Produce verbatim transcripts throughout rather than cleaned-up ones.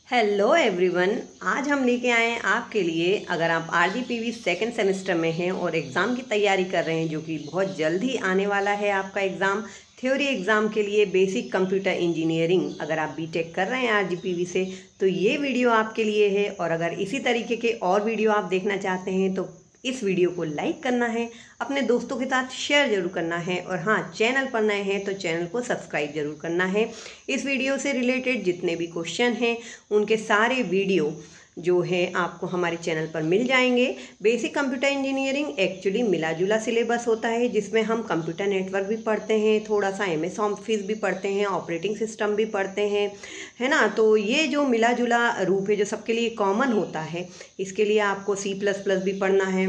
Hello everyone, आज हम लेके आए हैं आपके लिए। अगर आप आरजीपीवी सेकंड सेमेस्टर में हैं और एग्ज़ाम की तैयारी कर रहे हैं, जो कि बहुत जल्द ही आने वाला है आपका एग्ज़ाम, थ्योरी एग्ज़ाम के लिए बेसिक कंप्यूटर इंजीनियरिंग, अगर आप बीटेक कर रहे हैं आरजीपीवी से तो ये वीडियो आपके लिए है। और अगर इसी तरीके के और वीडियो आप देखना चाहते हैं तो इस वीडियो को लाइक करना है, अपने दोस्तों के साथ शेयर जरूर करना है, और हाँ, चैनल पर नए हैं तो चैनल को सब्सक्राइब जरूर करना है। इस वीडियो से रिलेटेड जितने भी क्वेश्चन हैं उनके सारे वीडियो जो है आपको हमारे चैनल पर मिल जाएंगे। बेसिक कंप्यूटर इंजीनियरिंग एक्चुअली मिला जुला सिलेबस होता है, जिसमें हम कंप्यूटर नेटवर्क भी पढ़ते हैं, थोड़ा सा एम एस ऑफिस भी पढ़ते हैं, ऑपरेटिंग सिस्टम भी पढ़ते हैं, है ना। तो ये जो मिला जुला रूप है जो सबके लिए कॉमन होता है, इसके लिए आपको सी प्लस प्लस भी पढ़ना है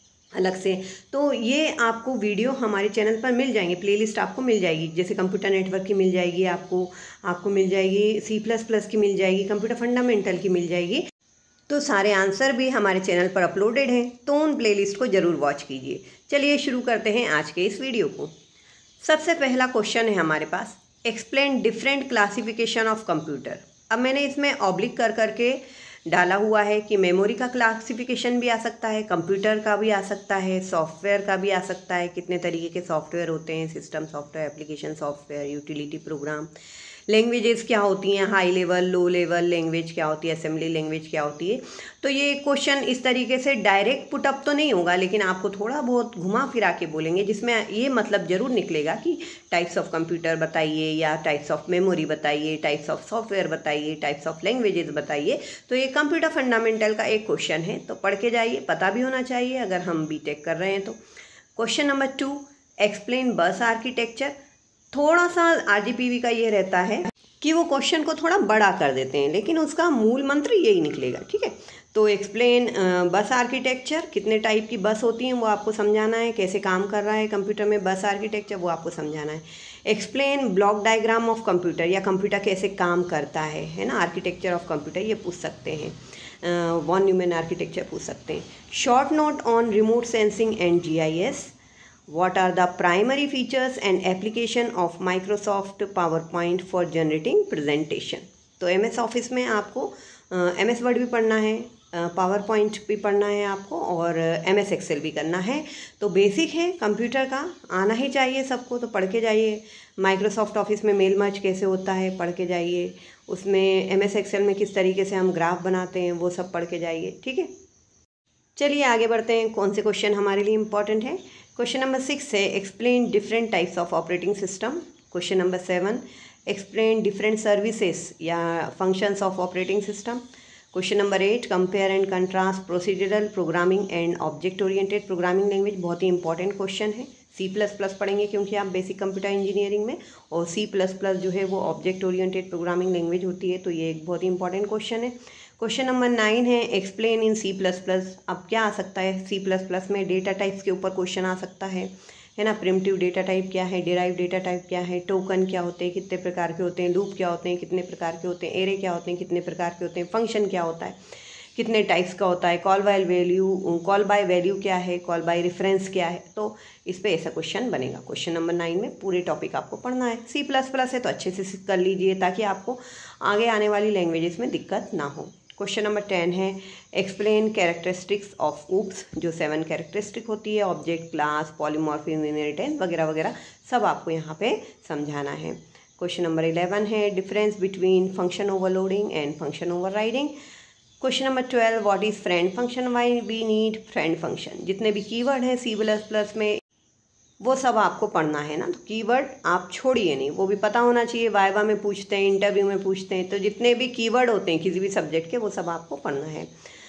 अलग से। तो ये आपको वीडियो हमारे चैनल पर मिल जाएंगे, प्लेलिस्ट आपको मिल जाएगी। जैसे कंप्यूटर नेटवर्क की मिल जाएगी आपको आपको मिल जाएगी, सी प्लस प्लस की मिल जाएगी, कंप्यूटर फंडामेंटल की मिल जाएगी। तो सारे आंसर भी हमारे चैनल पर अपलोडेड हैं, तो उन प्लेलिस्ट को ज़रूर वॉच कीजिए। चलिए शुरू करते हैं आज के इस वीडियो को। सबसे पहला क्वेश्चन है हमारे पास, explain different classification of computer. अब मैंने इसमें ऑब्लिक कर करके डाला हुआ है कि मेमोरी का क्लासिफिकेशन भी आ सकता है, कंप्यूटर का भी आ सकता है, सॉफ्टवेयर का भी आ सकता है। कितने तरीके के सॉफ्टवेयर होते हैं, system software, application software, utility program. Languages क्या होती हैं, high level, low level language क्या होती है, असेंबली लैंग्वेज क्या होती है। तो ये क्वेश्चन इस तरीके से डायरेक्ट पुटअप तो नहीं होगा, लेकिन आपको थोड़ा बहुत घुमा फिरा के बोलेंगे, जिसमें ये मतलब ज़रूर निकलेगा कि टाइप्स ऑफ कंप्यूटर बताइए, या टाइप्स ऑफ मेमोरी बताइए, टाइप्स ऑफ सॉफ्टवेयर बताइए, टाइप्स ऑफ लैंग्वेजेस बताइए। तो ये कंप्यूटर फंडामेंटल का एक क्वेश्चन है, तो पढ़ के जाइए, पता भी होना चाहिए अगर हम बीटेक कर रहे हैं तो। Question number two, explain bus architecture. थोड़ा सा आरजीपीवी का ये रहता है कि वो क्वेश्चन को थोड़ा बड़ा कर देते हैं, लेकिन उसका मूल मंत्र यही निकलेगा, ठीक है। तो एक्सप्लेन बस आर्किटेक्चर, कितने टाइप की बस होती हैं वो आपको समझाना है, कैसे काम कर रहा है कंप्यूटर में बस आर्किटेक्चर वो आपको समझाना है। Explain block diagram of computer, या कंप्यूटर कैसे काम करता है है ना, आर्किटेक्चर ऑफ कंप्यूटर ये पूछ सकते हैं, वॉन न्यूमैन आर्किटेक्चर पूछ सकते हैं। Short note on remote sensing and G I S. What are the primary features and application of Microsoft PowerPoint for generating presentation? तो एम एस ऑफिस में आपको एम एस वर्ड भी पढ़ना है, power point भी पढ़ना है आपको, और एम एस एक्सेल भी करना है। तो बेसिक है कंप्यूटर का, आना ही चाहिए सबको, तो पढ़ के जाइए। माइक्रोसॉफ्ट ऑफिस में मेल मर्ज कैसे होता है पढ़ के जाइए, उसमें एम एस एक्सेल में किस तरीके से हम ग्राफ बनाते हैं वो सब पढ़ के जाइए, ठीक है। चलिए आगे बढ़ते हैं, कौन से क्वेश्चन हमारे लिए इंपॉर्टेंट है। क्वेश्चन नंबर सिक्स है, explain different types of operating system. Question number seven, explain different services या functions of operating system. Question number eight, compare and contrast procedural programming and object oriented programming language. बहुत ही important question है। C plus plus पढ़ेंगे क्योंकि आप basic computer engineering में, और सी plus plus जो है वो ऑब्जेक्ट ओरिएंटेड प्रोग्रामिंग लैंग्वेज होती है, तो ये एक बहुत ही इंपॉर्टेंट क्वेश्चन है। क्वेश्चन नंबर नाइन है, explain in C plus plus. अब क्या आ सकता है सी प्लस प्लस में, डेटा टाइप्स के ऊपर क्वेश्चन आ सकता है है ना। प्रिमिटिव डेटा टाइप क्या है, डिराइव डेटा टाइप क्या है, टोकन क्या होते हैं, कितने प्रकार के होते हैं, लूप क्या होते हैं, कितने प्रकार के होते हैं, एरे क्या होते हैं, कितने प्रकार के होते हैं, फंक्शन क्या होता है, कितने टाइप्स का होता है, call by value, call by value क्या है, कॉल बाय रेफरेंस क्या है। तो इस पे ऐसा क्वेश्चन बनेगा। क्वेश्चन नंबर नाइन में पूरे टॉपिक आपको पढ़ना है। सी प्लस प्लस है तो अच्छे से कर लीजिए, ताकि आपको आगे आने वाली लैंग्वेजेस में दिक्कत ना हो। क्वेश्चन नंबर टेन है, एक्सप्लेन कैरेक्टरिस्टिक्स ऑफ ऊप्स। जो सेवन कैरेक्टरिस्टिक होती है, ऑब्जेक्ट, क्लास, पॉलीमॉर्फिज्म, इनहेरिटेंस वगैरह वगैरह सब आपको यहाँ पे समझाना है। क्वेश्चन नंबर इलेवन है, difference between function overloading and function overriding. Question number twelve, what is friend function, why we need friend function. जितने भी कीवर्ड हैं सी प्लस प्लस में वो सब आपको पढ़ना है ना, तो कीवर्ड आप छोड़िए नहीं, वो भी पता होना चाहिए। वाइवा में पूछते हैं, इंटरव्यू में पूछते हैं, तो जितने भी कीवर्ड होते हैं किसी भी सब्जेक्ट के वो सब आपको पढ़ना है।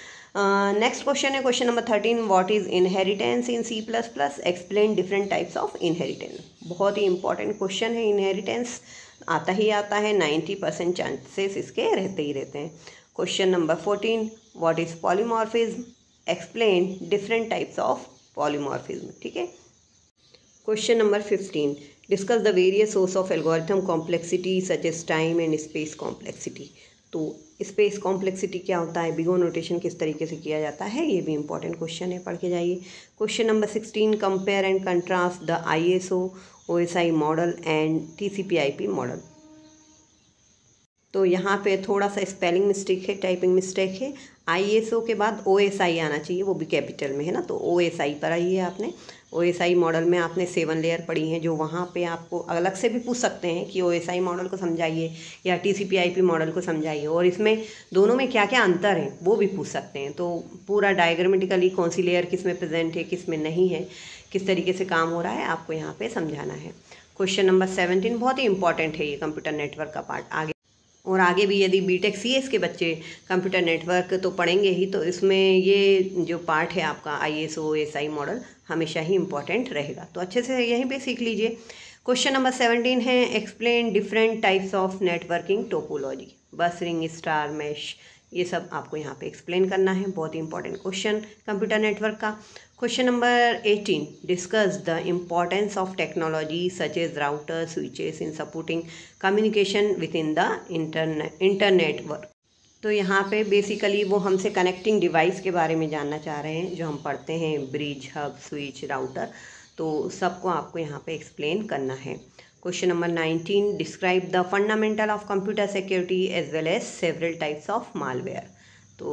नेक्स्ट क्वेश्चन है question number thirteen, what is inheritance in C plus plus, explain different types of inheritance. बहुत ही इंपॉर्टेंट क्वेश्चन है। इनहेरिटेंस आता ही आता है, नाइन्टी परसेंट चांसेस इसके रहते ही रहते हैं। Question number fourteen, what is polymorphism, explain different types of polymorphism, ठीक है। Question number fifteen, discuss the various source of algorithm complexity such as time and space complexity. तो स्पेस कॉम्प्लेक्सिटी क्या होता है, बिग ओ नोटेशन किस तरीके से किया जाता है, ये भी इंपॉर्टेंट क्वेश्चन है, पढ़ के जाइए। Question number sixteen, compare and contrast the I S O O S I model and T C P I P model. तो यहाँ पे थोड़ा सा स्पेलिंग मिस्टेक है, टाइपिंग मिस्टेक है। आई एस ओ के बाद ओ एस आई आना चाहिए, वो भी कैपिटल में है ना, तो ओ एस आई पर आई है आपने। ओ एस आई मॉडल में आपने सेवन लेयर पढ़ी हैं, जो वहाँ पे आपको अलग से भी पूछ सकते हैं कि ओ एस आई मॉडल को समझाइए या T C P I P model को समझाइए, और इसमें दोनों में क्या क्या अंतर है वो भी पूछ सकते हैं। तो पूरा डायग्रामेटिकली कौन सी लेयर किस में प्रेजेंट है, किस में नहीं है, किस तरीके से काम हो रहा है, आपको यहाँ पे समझाना है। क्वेश्चन नंबर सेवनटीन बहुत ही इंपॉर्टेंट है ये कंप्यूटर नेटवर्क का पार्ट। आगे और आगे भी यदि बीटेक सीएस के बच्चे कंप्यूटर नेटवर्क तो पढ़ेंगे ही, तो इसमें ये जो पार्ट है आपका आईएसओ एसआई मॉडल हमेशा ही इम्पॉर्टेंट रहेगा, तो अच्छे से यहीं पे सीख लीजिए। क्वेश्चन नंबर सेवनटीन है explain different types of networking topology. Bus ring, star, mesh, ये सब आपको यहाँ पे एक्सप्लेन करना है। बहुत ही इंपॉर्टेंट क्वेश्चन कंप्यूटर नेटवर्क का। Question number eighteen discuss the importance of technology such as router switches in supporting communication with in the internet internet work. तो यहाँ पे बेसिकली वो हमसे कनेक्टिंग डिवाइस के बारे में जानना चाह रहे हैं, जो हम पढ़ते हैं ब्रिज, हब, स्विच, राउटर, तो सबको आपको यहाँ पे एक्सप्लेन करना है। Question number nineteen describe the fundamental of computer security as well as several types of malware. तो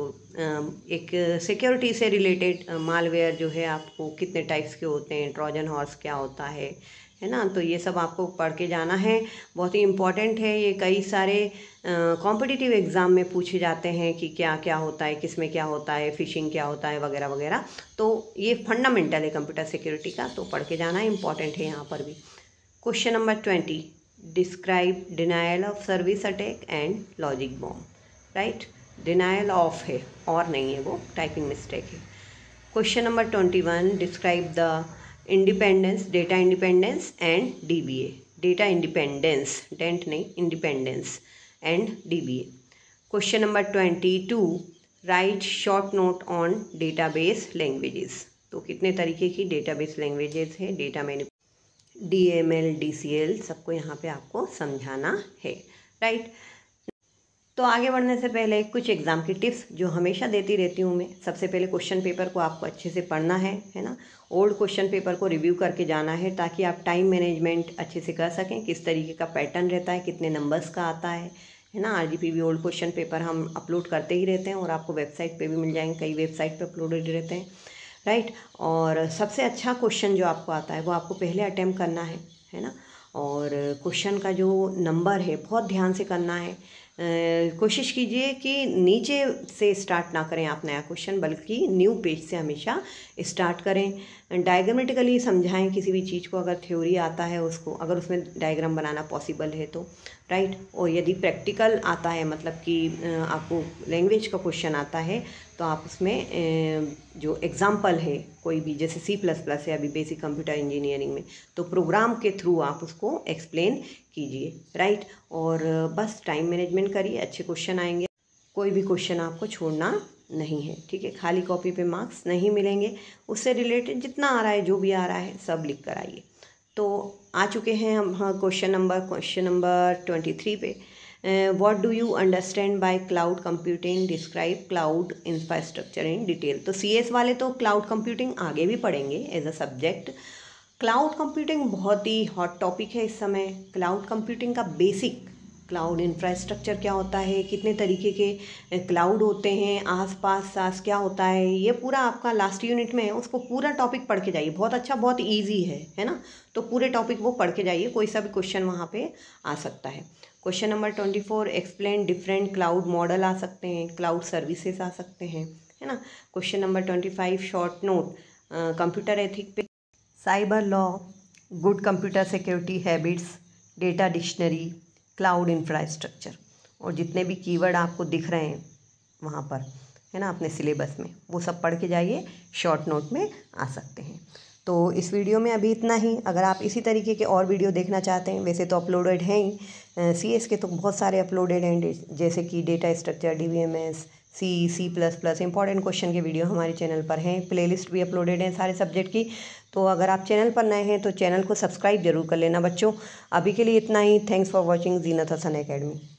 एक सिक्योरिटी से रिलेटेड मालवेयर जो है आपको कितने टाइप्स के होते हैं, ट्रोजन हॉर्स क्या होता है है ना, तो ये सब आपको पढ़ के जाना है। बहुत ही इम्पॉर्टेंट है ये, कई सारे कॉम्पिटिटिव एग्ज़ाम में पूछे जाते हैं कि क्या क्या होता है, किस में क्या होता है, फिशिंग क्या होता है वगैरह वगैरह। तो ये फंडामेंटल है कंप्यूटर सिक्योरिटी का, तो पढ़ के जाना इम्पॉर्टेंट है यहाँ पर भी। Question number twenty describe denial of service attack and logic bomb. Right, denial of है और नहीं है, वो टाइपिंग मिस्टेक है। Question number twenty one describe the independence, data independence and D B A. Data independence, dent नहीं, independence and D B A. Question number twenty two write short note on database languages. तो कितने तरीके की database languages है, data many D M L, D C L, सबको यहाँ पे आपको समझाना है। राइट, तो आगे बढ़ने से पहले कुछ एग्ज़ाम की टिप्स जो हमेशा देती रहती हूँ मैं। सबसे पहले क्वेश्चन पेपर को आपको अच्छे से पढ़ना है है ना, ओल्ड क्वेश्चन पेपर को रिव्यू करके जाना है, ताकि आप टाइम मैनेजमेंट अच्छे से कर सकें, किस तरीके का पैटर्न रहता है, कितने नंबर्स का आता है है ना। आरजीपीवी ओल्ड क्वेश्चन पेपर हम अपलोड करते ही रहते हैं, और आपको वेबसाइट पर भी मिल जाएंगे, कई वेबसाइट पर अपलोडेड रहते हैं। राइट, और सबसे अच्छा क्वेश्चन जो आपको आता है वो आपको पहले अटैम्प्ट करना है है ना। और क्वेश्चन का जो नंबर है बहुत ध्यान से करना है। कोशिश कीजिए कि नीचे से स्टार्ट ना करें आप नया क्वेश्चन, बल्कि न्यू पेज से हमेशा स्टार्ट करें। डायग्रामेटिकली समझाएं किसी भी चीज़ को, अगर थ्योरी आता है उसको, अगर उसमें डायग्राम बनाना पॉसिबल है तो। राइट, और यदि प्रैक्टिकल आता है, मतलब कि आपको लैंग्वेज का क्वेश्चन आता है, तो आप उसमें जो एग्जाम्पल है कोई भी, जैसे सी प्लस प्लस है अभी बेसिक कंप्यूटर इंजीनियरिंग में, तो प्रोग्राम के थ्रू आप उसको एक्सप्लेन कीजिए। राइट, और बस टाइम मैनेजमेंट करिए, अच्छे क्वेश्चन आएंगे, कोई भी क्वेश्चन आपको छोड़ना नहीं है। ठीक है, खाली कॉपी पे मार्क्स नहीं मिलेंगे, उससे रिलेटेड जितना आ रहा है, जो भी आ रहा है, सब लिख कर आइए। तो आ चुके हैं हम हाँ question number question number twenty three पे। What do you understand by cloud computing, describe cloud infrastructure in detail. तो सीएस वाले तो क्लाउड कंप्यूटिंग आगे भी पढ़ेंगे as a subject. Cloud computing बहुत ही हॉट टॉपिक है इस समय। क्लाउड कंप्यूटिंग का बेसिक, क्लाउड इंफ्रास्ट्रक्चर क्या होता है, कितने तरीके के क्लाउड होते हैं, आसपास सास क्या होता है, ये पूरा आपका लास्ट यूनिट में है, उसको पूरा टॉपिक पढ़ के जाइए। बहुत अच्छा, बहुत इजी है है ना, तो पूरे टॉपिक वो पढ़ के जाइए, कोई सा भी क्वेश्चन वहाँ पे आ सकता है। Question number twenty four explain different cloud model आ सकते हैं, क्लाउड सर्विसेज आ सकते हैं, है ना। Question number twenty five short note computer ethic पे, cyber law, good computer security habits, data dictionary, cloud infrastructure, और जितने भी कीवर्ड आपको दिख रहे हैं वहाँ पर है ना अपने सिलेबस में, वो सब पढ़ के जाइए, शॉर्ट नोट में आ सकते हैं। तो इस वीडियो में अभी इतना ही। अगर आप इसी तरीके के और वीडियो देखना चाहते हैं, वैसे तो अपलोडेड हैं ही, सी एस के तो बहुत सारे अपलोडेड हैं, जैसे कि data structure, D V M S, C C plus plus, important question के वीडियो हमारे चैनल पर हैं, प्लेलिस्ट भी अपलोडेड हैं सारे सब्जेक्ट की। तो अगर आप चैनल पर नए हैं तो चैनल को सब्सक्राइब जरूर कर लेना बच्चों। अभी के लिए इतना ही। Thanks for watching Zeenat Hasan academy.